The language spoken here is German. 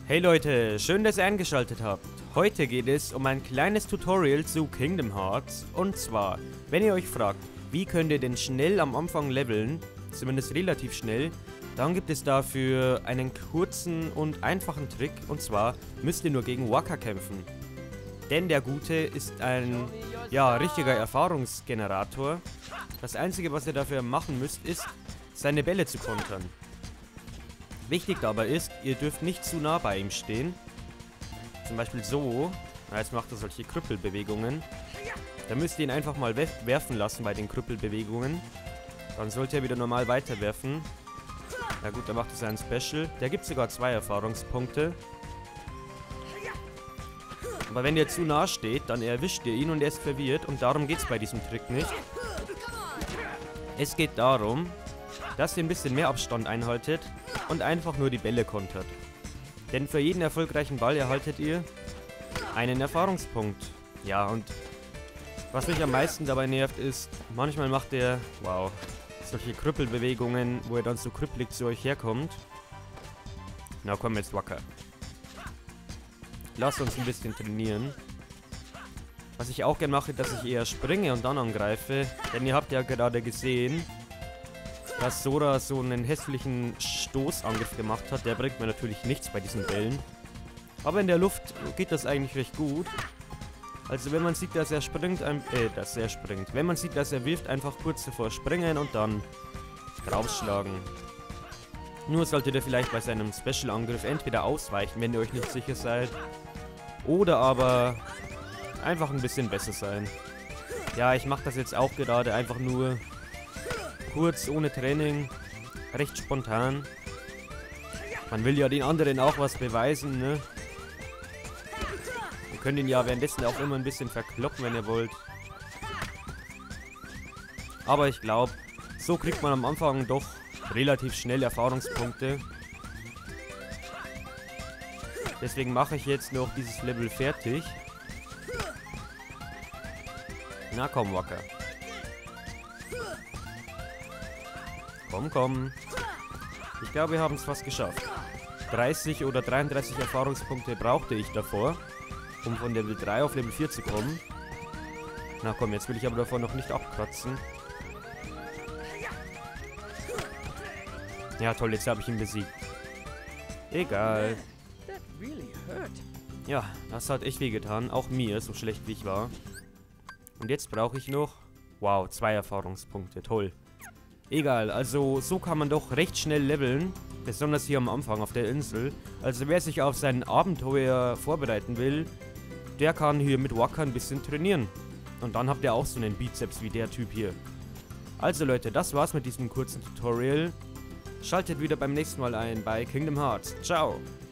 Hey Leute, schön, dass ihr eingeschaltet habt. Heute geht es um ein kleines Tutorial zu Kingdom Hearts. Und zwar, wenn ihr euch fragt, wie könnt ihr denn schnell am Anfang leveln, zumindest relativ schnell, dann gibt es dafür einen kurzen und einfachen Trick. Und zwar müsst ihr nur gegen Wakka kämpfen. Denn der Gute ist ein, richtiger Erfahrungsgenerator. Das Einzige, was ihr dafür machen müsst, ist, seine Bälle zu kontern. Wichtig dabei ist, ihr dürft nicht zu nah bei ihm stehen. Zum Beispiel so. Jetzt macht er solche Krüppelbewegungen. Da müsst ihr ihn einfach mal werfen lassen bei den Krüppelbewegungen. Dann sollte er wieder normal weiterwerfen. Na gut, dann macht er seinen Special. Der gibt sogar 2 Erfahrungspunkte. Aber wenn ihr zu nah steht, dann erwischt ihr ihn und er ist verwirrt. Und darum geht es bei diesem Trick nicht. Es geht darum, dass ihr ein bisschen mehr Abstand einhaltet und einfach nur die Bälle kontert. Denn für jeden erfolgreichen Ball erhaltet ihr einen Erfahrungspunkt. Ja, und was mich am meisten dabei nervt ist, manchmal macht er, solche Krüppelbewegungen, wo er dann so krüppelig zu euch herkommt. Na komm jetzt, Wakka. Lasst uns ein bisschen trainieren. Was ich auch gerne mache, dass ich eher springe und dann angreife. Denn ihr habt ja gerade gesehen, dass Sora so einen hässlichen Stoßangriff gemacht hat. Der bringt mir natürlich nichts bei diesen Bällen. Aber in der Luft geht das eigentlich recht gut. Also wenn man sieht, dass er springt, wenn man sieht, dass er wirft, einfach kurz davor springen und dann draufschlagen. Nur solltet ihr vielleicht bei seinem Special-Angriff entweder ausweichen, wenn ihr euch nicht sicher seid. Oder aber einfach ein bisschen besser sein. Ja, ich mache das jetzt auch gerade einfach nur kurz, ohne Training, recht spontan. Man will ja den anderen auch was beweisen, ne? Ihr könnt ihn ja währenddessen auch immer ein bisschen verkloppen, wenn ihr wollt. Aber ich glaube, so kriegt man am Anfang doch relativ schnell Erfahrungspunkte. Deswegen mache ich jetzt noch dieses Level fertig. Na komm, Wakka. Komm, komm. Ich glaube, wir haben es fast geschafft. 30 oder 33 Erfahrungspunkte brauchte ich davor, um von Level 3 auf Level 4 zu kommen. Na komm, jetzt will ich aber davon noch nicht abkratzen. Ja toll, jetzt habe ich ihn besiegt. Egal. Ja, das hat echt wehgetan. Auch mir, so schlecht wie ich war. Und jetzt brauche ich noch... 2 Erfahrungspunkte. Toll. Egal, also so kann man doch recht schnell leveln. Besonders hier am Anfang auf der Insel. Also wer sich auf sein Abenteuer vorbereiten will, der kann hier mit Wakka ein bisschen trainieren. Und dann habt ihr auch so einen Bizeps wie der Typ hier. Also Leute, das war's mit diesem kurzen Tutorial. Schaltet wieder beim nächsten Mal ein bei Kingdom Hearts. Ciao!